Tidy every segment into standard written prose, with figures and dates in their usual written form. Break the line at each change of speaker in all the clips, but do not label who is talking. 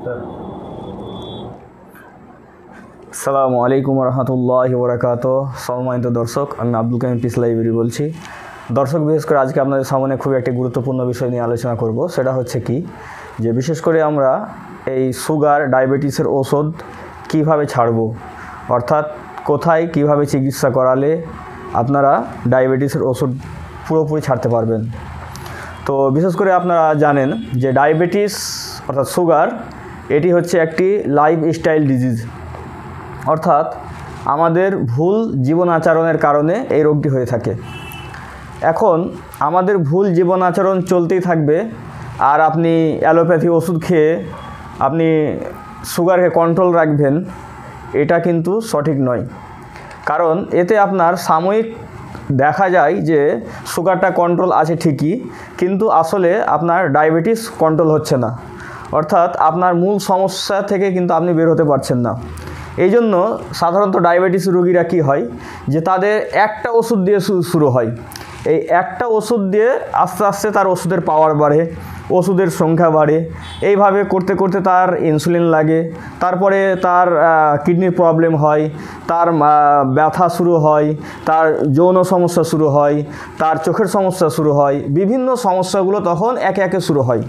আসসালামু আলাইকুম রহমতুল্লাহি ওবরাকাতুহু। সম্মানিত দর্শক, আমি আব্দুল কাইম পিস লাইব্রেরি বলছি। দর্শক, বিশেষ করে আজকে আপনাদের সামনে খুব একটি গুরুত্বপূর্ণ বিষয় নিয়ে আলোচনা করব। সেটা হচ্ছে কি, যে বিশেষ করে আমরা এই সুগার ডায়াবেটিসের ওষুধ কিভাবে ছাড়ব, অর্থাৎ কোথায় কিভাবে চিকিৎসা করালে আপনারা ডায়াবেটিসের ওষুধ পুরোপুরি ছাড়তে পারবেন। তো বিশেষ করে আপনারা জানেন যে ডায়াবেটিস অর্থাৎ সুগার, এটি হচ্ছে একটি লাইফস্টাইল ডিজিজ, অর্থাৎ আমাদের ভুল জীবন আচরণের কারণে এই রোগটি হয়ে থাকে। এখন আমাদের ভুল জীবন আচরণ চলতেই থাকবে, আর আপনি অ্যালোপ্যাথি ওষুধ খেয়ে আপনি সুগারকে কন্ট্রোল রাখবেন, এটা কিন্তু সঠিক নয়। কারণ এতে আপনার সাময়িক দেখা যায় যে সুগারটা কন্ট্রোল আছে ঠিকই, কিন্তু আসলে আপনার ডায়াবেটিস কন্ট্রোল হচ্ছে না, অর্থাৎ আপনার মূল সমস্যা থেকে কিন্তু আপনি বের হতে পারছেন না। এই জন্য সাধারণত ডায়াবেটিস রোগীরা কী হয়, যে তাদের একটা ওষুধ দিয়ে শুরু হয়। এই একটা ওষুধ দিয়ে আস্তে আস্তে তার ওষুধের পাওয়ার বাড়ে, ওষুধের সংখ্যা বাড়ে। এইভাবে করতে করতে তার ইনসুলিন লাগে, তারপরে তার কিডনির প্রবলেম হয়, তার ব্যথা শুরু হয়, তার যৌন সমস্যা শুরু হয়, তার চোখের সমস্যা শুরু হয়, বিভিন্ন সমস্যাগুলো তখন একে একে শুরু হয়।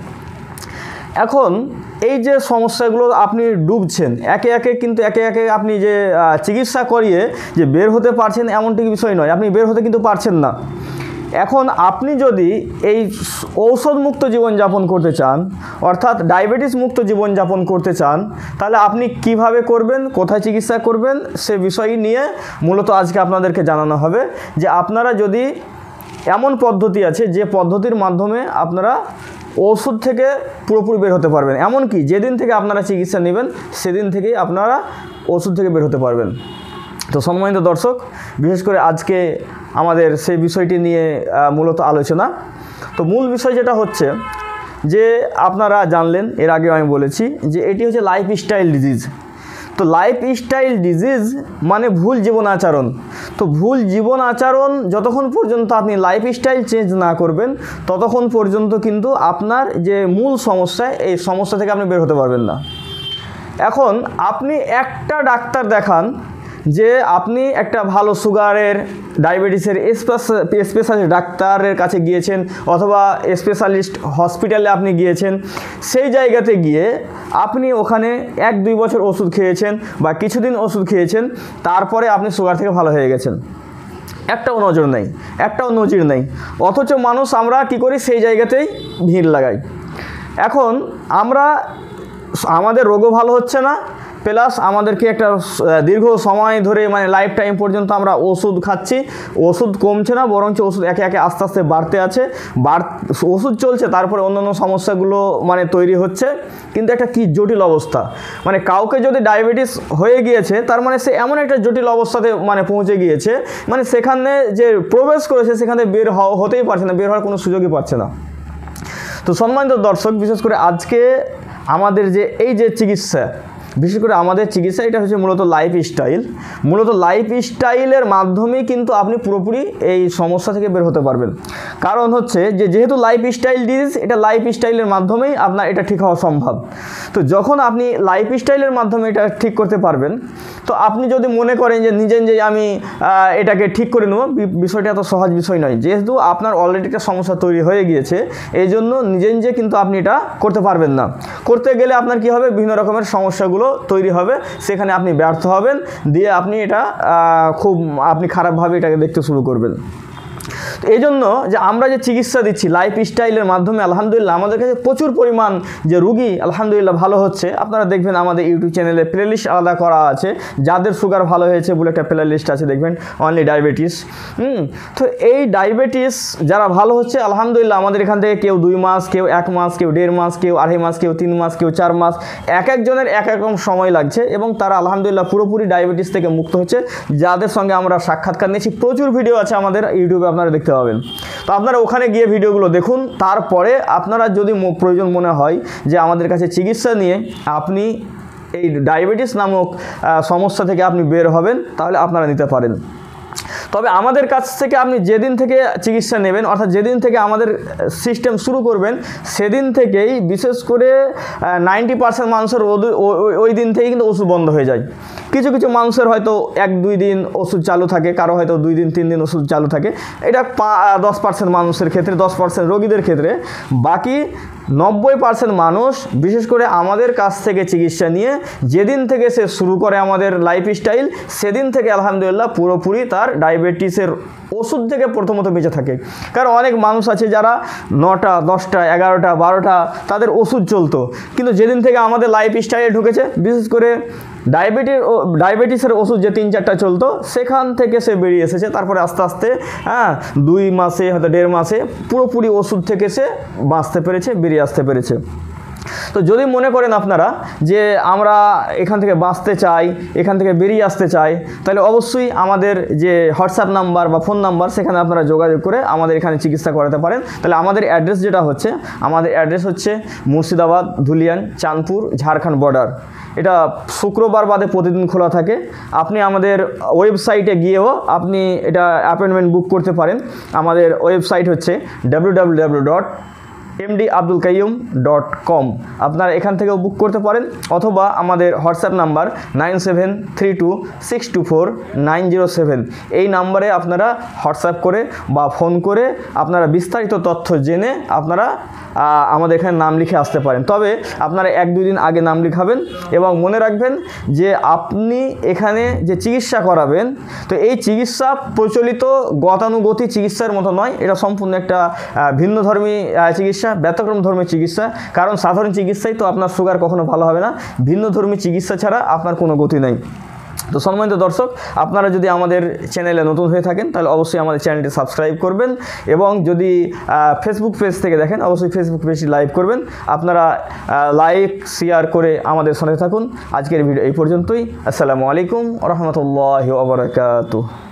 এখন এই যে সমস্যাগুলো আপনি ডুবছেন একে একে, কিন্তু একে একে আপনি যে চিকিৎসা করিয়ে যে বের হতে পারছেন এমনটি বিষয় নয়, আপনি বের হতে কিন্তু পারছেন না। এখন আপনি যদি এই ঔষধ মুক্ত জীবনযাপন করতে চান, অর্থাৎ ডায়াবেটিস মুক্ত জীবনযাপন করতে চান, তাহলে আপনি কিভাবে করবেন, কোথায় চিকিৎসা করবেন, সে বিষয় নিয়ে মূলত আজকে আপনাদেরকে জানানো হবে। যে আপনারা যদি এমন পদ্ধতি আছে যে পদ্ধতির মাধ্যমে আপনারা ওষুধ থেকে পুরোপুরি বের হতে পারবেন, এমনকি যেদিন থেকে আপনারা চিকিৎসা নেবেন সেদিন থেকেই আপনারা ওষুধ থেকে বের হতে পারবেন। তো সম্মানিত দর্শক, বিশেষ করে আজকে আমাদের সেই বিষয়টি নিয়ে মূলত আলোচনা। তো মূল বিষয় যেটা হচ্ছে যে আপনারা জানলেন, এর আগেও আমি বলেছি যে এটি হচ্ছে লাইফস্টাইল ডিজিজ। তো লাইফস্টাইল ডিজিজ মানে ভুল জীবন আচরণ। তো ভুল জীবন আচরণ যতক্ষণ পর্যন্ত আপনি লাইফস্টাইল চেঞ্জ না করবেন, ততক্ষণ পর্যন্ত কিন্তু আপনার যে মূল সমস্যা, এই সমস্যা থেকে আপনি বের হতে পারবেন না। এখন আপনি একটা ডাক্তার দেখান, যে আপনি একটা ভালো সুগারের ডায়াবেটিসের স্পেশালিস্ট ডাক্তারের কাছে গিয়েছেন, অথবা স্পেশালিস্ট হসপিটালে আপনি গিয়েছেন, সেই জায়গাতে গিয়ে আপনি ওখানে 1-2 বছর ওষুধ খেয়েছেন বা কিছুদিন ওষুধ খেয়েছেন, তারপরে আপনি সুগার থেকে ভালো হয়ে গেছেন। একটাও নজর নেই, একটাও নজির নেই। অথচ মানুষ আমরা কি করি, সেই জায়গাতেই ভিড় লাগাই। এখন আমাদের রোগও ভালো হচ্ছে না, প্লাস আমাদেরকে একটা দীর্ঘ সময় ধরে মানে লাইফ টাইম পর্যন্ত আমরা ওষুধ খাচ্ছি, ওষুধ কমছে না, বরঞ্চ ওষুধ একে একে আস্তে আস্তে বাড়তে আছে, ওষুধ চলছে, তারপরে অন্যান্য সমস্যাগুলো মানে তৈরি হচ্ছে। কিন্তু একটা কি জটিল অবস্থা, মানে কাউকে যদি ডায়াবেটিস হয়ে গিয়েছে, তার মানে সে এমন একটা জটিল অবস্থাতে মানে পৌঁছে গিয়েছে, মানে সেখানে যে প্রবেশ করেছে সেখানে বের হতেই পারছে না, বের হওয়ার কোনো সুযোগই পাচ্ছে না। তো সম্মানিত দর্শক, বিশেষ করে আজকে আমাদের যে এই যে চিকিৎসা, বিশেষ করে আমাদের চিকিৎসা, এটা হচ্ছে মূলত লাইফস্টাইল। মূলত লাইফস্টাইলের মাধ্যমেই কিন্তু আপনি পুরোপুরি এই সমস্যা থেকে বের হতে পারবেন। কারণ হচ্ছে যে যেহেতু লাইফস্টাইল ডিজিজ, এটা লাইফস্টাইলের মাধ্যমেই আপনার এটা ঠিক হওয়া সম্ভব। তো যখন আপনি লাইফস্টাইলের মাধ্যমে এটা ঠিক করতে পারবেন, তো আপনি যদি মনে করেন যে নিজে আমি এটাকে ঠিক করে নেব, বিষয়টা এত সহজ বিষয় নয়। যেহেতু আপনার অলরেডি একটা সমস্যা তৈরি হয়ে গিয়েছে, এই জন্য নিজে কিন্তু আপনি এটা করতে পারবেন না। করতে গেলে আপনার কি হবে, বিভিন্ন রকমের সমস্যাগুলো তৈরি হবে, সেখানে আপনি ব্যর্থ হবেন, দিয়ে আপনি এটা আপনি খারাপভাবে এটাকে দেখতে শুরু করবেন। তো এই জন্য যে আমরা যে চিকিৎসা দিচ্ছি লাইফস্টাইলের মাধ্যমে, আলহামদুলিল্লাহ আমাদের কাছে প্রচুর পরিমাণ যে রুগী আলহামদুলিল্লাহ ভালো হচ্ছে। আপনারা দেখবেন আমাদের ইউটিউব চ্যানেলে প্লেলিস্ট আলাদা করা আছে, যাদের সুগার ভালো হয়েছে বলে একটা প্লেলিস্ট আছে, দেখবেন অনলি ডায়াবেটিস। তো এই ডায়াবেটিস যারা ভালো হচ্ছে আলহামদুলিল্লাহ, আমাদের এখান থেকে কেউ 2 মাস, কেউ 1 মাস, কেউ 1.5 মাস, কেউ 2.5 মাস, কেউ 3 মাস, কেউ 4 মাস, এক একজনের এক রকম সময় লাগছে, এবং তারা আলহামদুলিল্লাহ পুরোপুরি ডায়াবেটিস থেকে মুক্ত হচ্ছে। যাদের সঙ্গে আমরা সাক্ষাৎকার নিয়েছি, প্রচুর ভিডিও আছে আমাদের ইউটিউবে, আপনারা দেখতে পাবেন। তো আপনারা ওখানে গিয়ে ভিডিওগুলো দেখুন। তারপরে আপনারা যদি প্রয়োজন মনে হয় যে আমাদের কাছে চিকিৎসা নিয়ে আপনি এই ডায়াবেটিস নামক সমস্যা থেকে আপনি বের হবেন, তাহলে আপনারা নিতে পারেন। তবে আমাদের কাছ থেকে আপনি যেদিন থেকে চিকিৎসা নেবেন, অর্থাৎ যেদিন থেকে আমাদের সিস্টেম শুরু করবেন, সেদিন থেকেই বিশেষ করে 90% মানুষের ওই দিন থেকেই কিন্তু ওষুধ বন্ধ হয়ে যায়। কিছু কিছু মানুষের হয়তো 1-2 দিন ওষুধ চালু থাকে, কারো হয়তো 2 দিন 3 দিন ওষুধ চালু থাকে। এটা 10% মানুষের ক্ষেত্রে, 10% রোগীদের ক্ষেত্রে। বাকি 90% মানুষ বিশেষ করে আমাদের কাছ থেকে চিকিৎসা নিয়ে যেদিন থেকে সে শুরু করে আমাদের লাইফস্টাইল, সেদিন থেকে আলহামদুলিল্লাহ পুরোপুরি তার ডায়াবেটিসের ওষুধ থেকে প্রথমত বেঁচে থাকে। কারণ অনেক মানুষ আছে যারা 9টা 10টা 11টা 12টা তাদের ওষুধ চলতো, কিন্তু যেদিন থেকে আমাদের লাইফস্টাইলে ঢুকেছে, বিশেষ করে ডায়াবেটিসের ওষুধ যে 3-4টা চলতো, সেখান থেকে সে বেরিয়ে এসেছে। তারপরে আস্তে আস্তে 2 মাসে হয়তো 1.5 মাসে পুরোপুরি ওষুধ থেকে সে বাঁচতে পেরেছে, বেরিয়ে আসতে পেরেছে। তো যদি মনে করেন আপনারা যে আমরা এখান থেকে বাঁচতে চাই, এখান থেকে বেরিয়ে আসতে চাই, তাহলে অবশ্যই আমাদের যে হোয়াটসঅ্যাপ নাম্বার বা ফোন নাম্বার, সেখানে আপনারা যোগাযোগ করে আমাদের এখানে চিকিৎসা করাতে পারেন। তাহলে আমাদের অ্যাড্রেস যেটা হচ্ছে, আমাদের অ্যাড্রেস হচ্ছে মুর্শিদাবাদ, ধুলিয়ান, চাঁদপুর, ঝাড়খণ্ড বর্ডার। এটা শুক্রবার বাদে প্রতিদিন খোলা থাকে। আপনি আমাদের ওয়েবসাইটে গিয়েও আপনি এটা অ্যাপয়েন্টমেন্ট বুক করতে পারেন। আমাদের ওয়েবসাইট হচ্ছে www.mdabdulqayyum.com। আপনারা এখান থেকেও বুক করতে পারেন, অথবা আমাদের হোয়াটসঅ্যাপ নাম্বার 9732624907, এই নাম্বারে আপনারা হোয়াটসঅ্যাপ করে বা ফোন করে আপনারা বিস্তারিত তথ্য জেনে আপনারা আমাদের এখানে নাম লিখে আসতে পারেন। তবে আপনারা 1-2 দিন আগে নাম লিখাবেন, এবং মনে রাখবেন যে আপনি এখানে যে চিকিৎসা করাবেন, তো এই চিকিৎসা প্রচলিত গতানুগতিক চিকিৎসার মতো নয়। এটা সম্পূর্ণ একটা ভিন্নধর্মী চিকিৎসা, ব্যতিক্রমধর্মী চিকিৎসা। কারণ সাধারণ চিকিৎসায় তো আপনার সুগার কখনো ভালো হবে না, ভিন্নধর্মী চিকিৎসা ছাড়া আপনার কোনো গতি নেই। তো সম্মানিত দর্শক, আপনারা যদি আমাদের চ্যানেলে নতুন হয়ে থাকেন, তাহলে অবশ্যই আমাদের চ্যানেলটি সাবস্ক্রাইব করবেন, এবং যদি ফেসবুক পেজ থেকে দেখেন, অবশ্যই ফেসবুক পেজটি লাইক করবেন। আপনারা লাইক শেয়ার করে আমাদের সাথে থাকুন। আজকের ভিডিও এই পর্যন্তই। আসসালামু আলাইকুম ওয়া রাহমাতুল্লাহি ওয়া বারাকাতুহু।